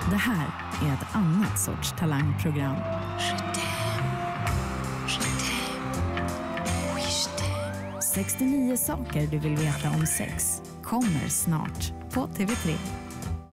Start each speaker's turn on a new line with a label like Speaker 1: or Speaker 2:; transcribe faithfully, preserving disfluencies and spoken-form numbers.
Speaker 1: Det här är ett annat sorts talangprogram. sextionio saker du vill veta om sex kommer snart på T V tre.